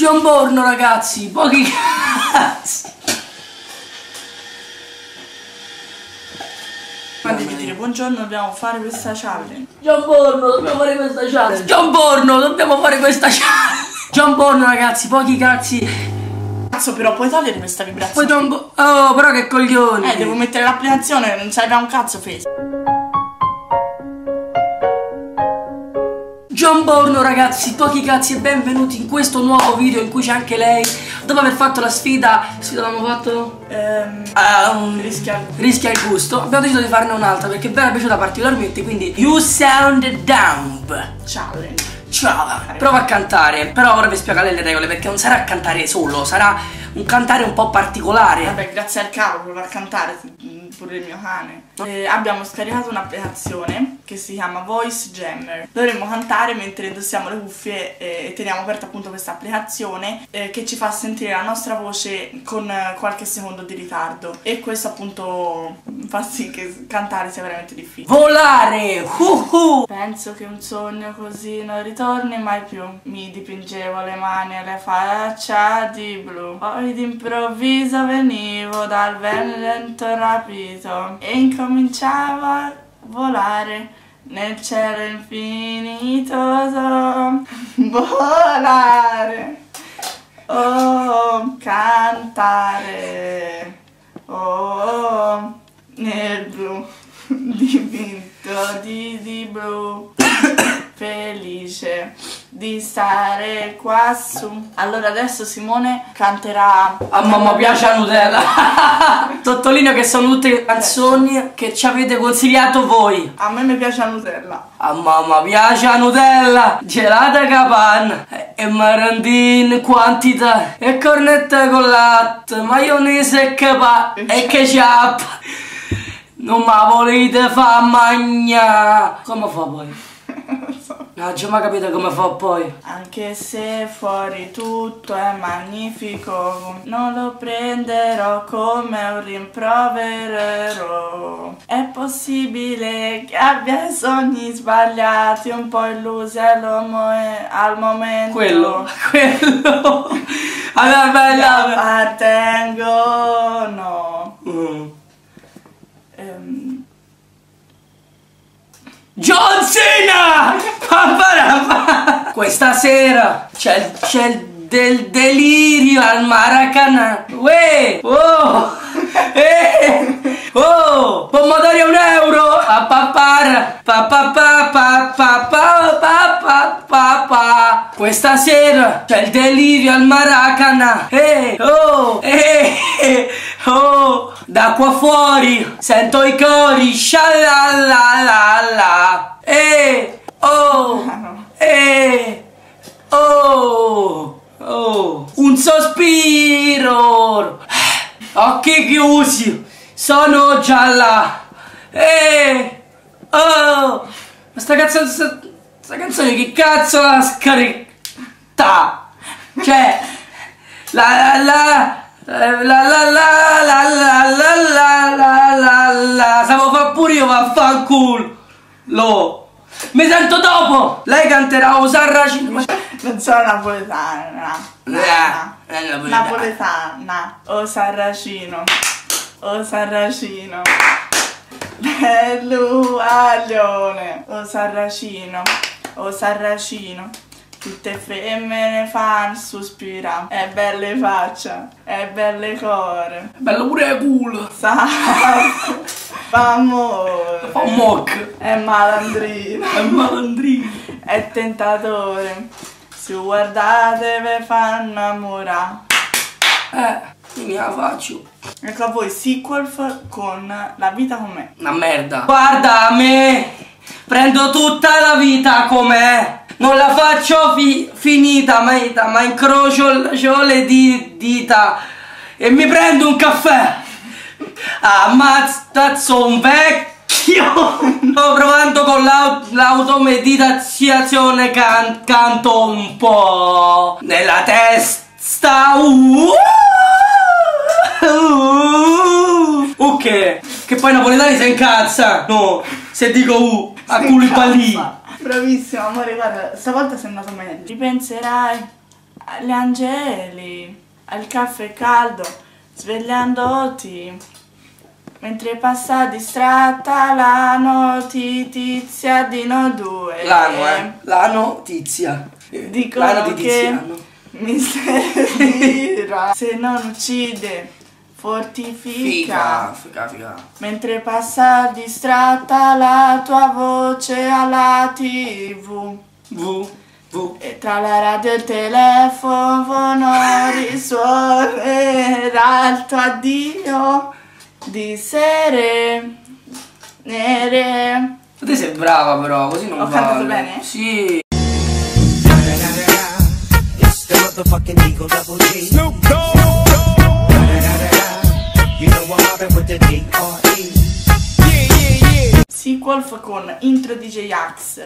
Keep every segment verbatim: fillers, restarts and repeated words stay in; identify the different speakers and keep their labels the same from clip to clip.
Speaker 1: Buongiorno ragazzi, pochi cazzi.
Speaker 2: Quando devi dire buongiorno dobbiamo fare questa challenge.
Speaker 1: Buongiorno, dobbiamo fare questa challenge. Buongiorno, dobbiamo fare questa challenge. Buongiorno ragazzi, pochi cazzi.
Speaker 2: Cazzo, però puoi togliere questa vibrazione.
Speaker 1: Poi tombo... Oh, però che coglioni.
Speaker 2: Eh, devo mettere l'applicazione, non serve a un cazzo Face.
Speaker 1: Buongiorno ragazzi, pochi cazzi e benvenuti in questo nuovo video in cui c'è anche lei. Dopo aver fatto la sfida, sfida l'abbiamo fatto?
Speaker 2: Ehm,
Speaker 1: Um,
Speaker 2: rischia il...
Speaker 1: rischia il gusto. Abbiamo deciso di farne un'altra perché vi era piaciuta particolarmente, quindi You Sound Dumb
Speaker 2: challenge.
Speaker 1: Ciao, prova a cantare. Però ora vi spiego le regole, perché non sarà cantare solo, sarà un cantare un po' particolare.
Speaker 2: Vabbè, grazie al cavo prova a cantare, pure il mio cane. Eh, abbiamo scaricato un'applicazione che si chiama Voice Jammer. Dovremmo cantare mentre indossiamo le cuffie eh, e teniamo aperta appunto questa applicazione eh, che ci fa sentire la nostra voce con eh, qualche secondo di ritardo. E questo appunto fa sì che cantare sia veramente difficile.
Speaker 1: Volare! Uh -huh.
Speaker 2: Penso che un sogno così non ritorni mai più. Mi dipingevo le mani e le faccia di blu. Poi d'improvviso venivo dal vento rapito e incominciavo a volare nel cielo infinito. Volare, oh, cantare, oh, nel blu, dipinto di, di blu. Felice di stare quassù. Allora adesso Simone canterà
Speaker 1: A mamma piace la Nutella. Sottolineo che sono tutte canzoni che ci avete consigliato voi.
Speaker 2: A me mi piace la Nutella.
Speaker 1: A mamma piace la Nutella, gelata capanna e marandine in quantità e cornette con latte, maionese e capa e ketchup. Non ma volete fa magna. Come fa poi? Non ho mai capito come fa poi.
Speaker 2: Anche se fuori tutto è magnifico, non lo prenderò come un rimprovero. È possibile che abbia sogni sbagliati, un po' illusi al momento.
Speaker 1: Quello, quello. Alla bella.
Speaker 2: Appartengono.
Speaker 1: Mm.
Speaker 2: Ehm...
Speaker 1: John Cena! Questa sera c'è il del delirio al Maracanã. Uè! Oh! Eh! Oh! Pomodori a un euro! Pa pa pa pa pa pa pa pa pa pa pa pa. Questa sera c'è il delirio al Maracanã. Eh! Oh! Eh! Oh! Da qua fuori sento i cori. Scialalala. Eh! Oh! Eh! Oh! Oh! Un sospiro! Occhi chiusi! Sono già là! Eh! Oh! Ma sta canzone, sta, sta canzone che cazzo l'ha scaricata? Cioè, la la la la la la la la la la la la la. Stavo a fare pure io, vaffanculo! Lo! Mi sento dopo! Lei canterà O Sarracino.
Speaker 2: Non sono napoletana.
Speaker 1: Na,
Speaker 2: napoletana. Napoletana. O Sarracino. O Sarracino. Bello aglione. O Sarracino. O Sarracino. Tutte femmine fanno sospira. È belle faccia. È belle core.
Speaker 1: Bello pure il culo.
Speaker 2: Sa. Fa amore.
Speaker 1: Fa un mock.
Speaker 2: È malandrino.
Speaker 1: È malandrino.
Speaker 2: È tentatore. Se guardate ve fanno innamorare.
Speaker 1: Eh, quindi la faccio.
Speaker 2: Ecco a voi Sequel con La vita com'è.
Speaker 1: Una merda. Guarda a me. Prendo tutta la vita com'è. Non la faccio fi finita, ma, ma incrocio le di dita e mi prendo un caffè. Ammazzo un vecchio. Sto provando con l'automeditazione, can canto un po' nella testa. Uh, uh, ok. Che poi i napoletani si incazza. No, se dico uh, a culo i pallini.
Speaker 2: Bravissimo amore, guarda, stavolta sei andato meglio. Ripenserai Gli angeli, al caffè caldo, svegliandoti, mentre passa distratta la notizia di noi due.
Speaker 1: La, no, eh. La notizia.
Speaker 2: Dicono
Speaker 1: la
Speaker 2: che mi servirà. Se non uccide, fortifica.
Speaker 1: Figa, figa, figa.
Speaker 2: Mentre passa distratta la tua voce alla tivù.
Speaker 1: V, V.
Speaker 2: E tra la radio e il telefono risuonerà il tuo addio di sere nere.
Speaker 1: Te sei brava però, così non va.
Speaker 2: Ho cantato bene?
Speaker 1: Sì.
Speaker 2: Sequolf con Intro D J Axe.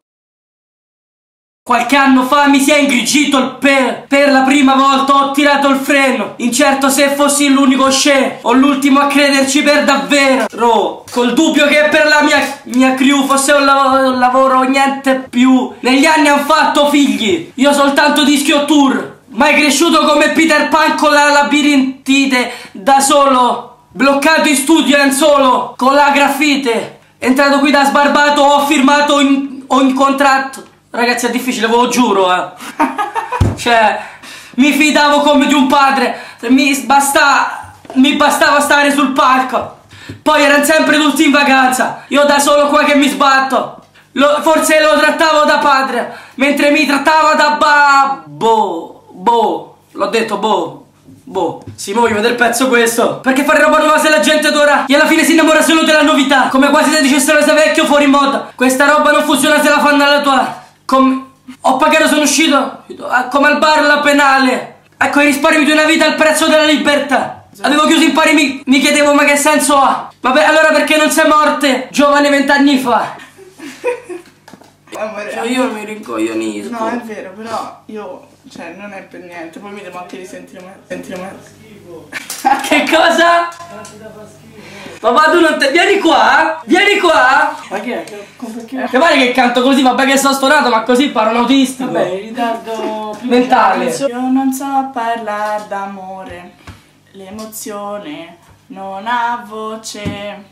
Speaker 1: Qualche anno fa mi si è ingrigito il per. Per la prima volta ho tirato il freno. Incerto se fossi l'unico scemo o l'ultimo a crederci per davvero. Ro, col dubbio che per la mia, mia crew fosse un lavoro, un lavoro niente più. Negli anni han fatto figli, io soltanto dischio tour. Mai cresciuto come Peter Pan con la labirintite, da solo, bloccato in studio e solo, con la grafite. Entrato qui da sbarbato, ho firmato in, ho in contratto. Ragazzi, è difficile, ve lo giuro, eh. Cioè, mi fidavo come di un padre. Mi basta, mi bastava stare sul palco. Poi erano sempre tutti in vacanza. Io da solo qua che mi sbatto. Lo, forse lo trattavo da padre, mentre mi trattava da babbo. Boh, l'ho detto, boh. Boh, sì, mo voglio vedere il pezzo questo. Perché fare roba nuova se la gente adora? E alla fine si innamora solo della novità. Come quasi se dicessero sei vecchio fuori moda. Questa roba non funziona se la fanno alla tua. Com ho pagato, sono uscito come al bar la penale. Ecco, i risparmi di una vita al prezzo della libertà. Avevo chiuso i pari, mi, mi chiedevo ma che senso ha? Vabbè, allora perché non sei morte giovane vent'anni fa?
Speaker 2: Amore,
Speaker 1: Cioè io mi rincoglionisco.
Speaker 2: no, è vero, però io, cioè, non è per niente. Poi mi devo anche risentire me. Sentire me.
Speaker 1: Che cosa? Papà, tu non te... Vieni qua! Vieni qua!
Speaker 2: Ma che è? Che, perché?
Speaker 1: Che pare che canto così, vabbè che sono stonato, ma così parlo autistico.
Speaker 2: Vabbè, in ritardo
Speaker 1: mentale.
Speaker 2: Io non so parlare d'amore. L'emozione non ha voce.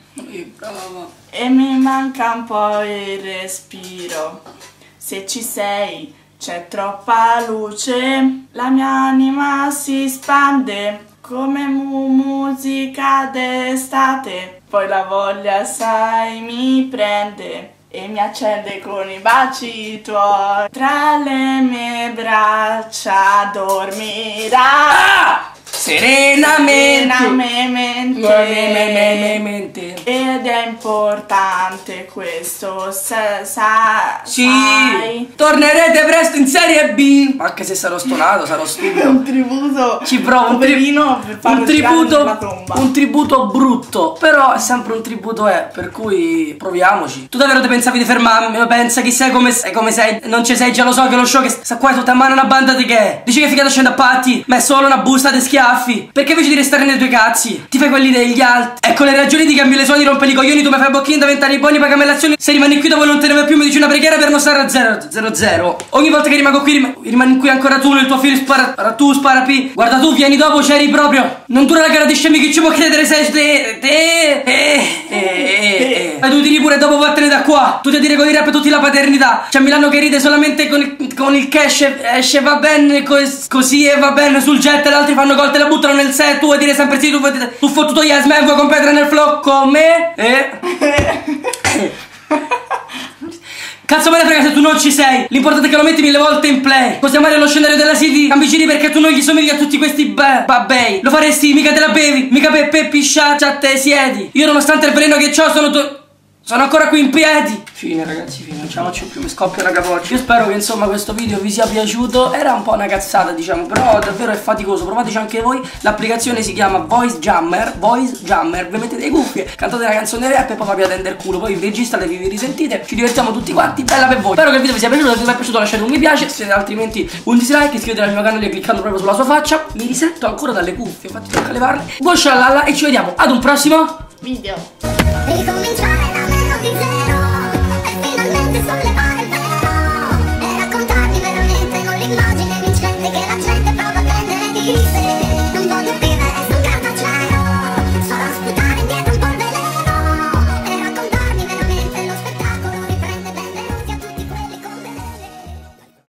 Speaker 2: E mi manca un po' il respiro. Se ci sei, c'è troppa luce. La mia anima si spande come mu musica d'estate. Poi la voglia, sai, mi prende e mi accende con i baci tuoi. Tra le mie braccia dormirà.
Speaker 1: Ah! Serenamente.
Speaker 2: Serenamente. Ed è importante questo, sa, sa,
Speaker 1: sì,
Speaker 2: sai.
Speaker 1: Tornerete presto in Serie B. Anche se sarò stonato, sarò stupido.
Speaker 2: Un tributo.
Speaker 1: Ci provo un, tri
Speaker 2: per
Speaker 1: un tributo. Un tributo brutto. Però è sempre un tributo, eh. Per cui proviamoci. Tu davvero ti pensavi di fermarmi? Pensa chi sei, come sei, come sei. Non ci sei, già lo so che lo show che sta qua è tutta a mano una banda di che? Dici che figata scende a patti, ma è solo una busta di schiaffi. Perché invece di restare nei tuoi cazzi ti fai quelli degli altri? Ecco le ragioni di cambi le suoni, rompe i coglioni. Tu mi fai bocchini da vent'anni buoni, paga me l'azione. Se rimani qui dopo non te ne vai più, mi dici una preghiera per non stare a zero zero zero. Ogni volta che rimango qui rim rimani qui ancora tu, nel tuo figlio spara tu, spara P. Guarda tu, vieni dopo, c'eri proprio. Non dura la gara di scemi, chi ci può credere sei te te eh eh eh. Tu tiri pure dopo, vattene da qua. Tu ti dire con i rap tutti la paternità. C'è Milano che ride solamente con il, con il cash, esce va bene cos così e va bene sul jet. E gli altri fanno gol, te la buttano nel set. Tu vuoi dire sempre sì, tu vuoi dire tu fottuto yes man, vuoi competere nel flow con me? Eh? Cazzo me ne frega se tu non ci sei. L'importante è che lo metti mille volte in play. Possiamo andare allo scenario della City, cambi giri perché tu non gli somigli a tutti questi babbei. Lo faresti, mica te la bevi, mica per Peppi sciaccia a te siedi. Io nonostante il veleno che ho sono tu sono ancora qui in piedi. Fine ragazzi, fine, non ce la faccio più, mi scoppia la capoccia. Io spero che insomma questo video vi sia piaciuto. Era un po' una cazzata diciamo, però davvero è faticoso. Provateci anche voi. L'applicazione si chiama Voice Jammer. Voice Jammer, vi mettete le cuffie, cantate la canzone rap e poi vi tende il culo. Poi vi registrate, vi risentite, ci divertiamo tutti quanti, bella per voi. Spero che il video vi sia piaciuto. Se vi è piaciuto lasciate un mi piace, se altrimenti un dislike, iscrivetevi al mio canale cliccando proprio sulla sua faccia. Mi risetto ancora dalle cuffie, infatti tocca levarle. Buon scialala e ci vediamo ad un prossimo
Speaker 2: video.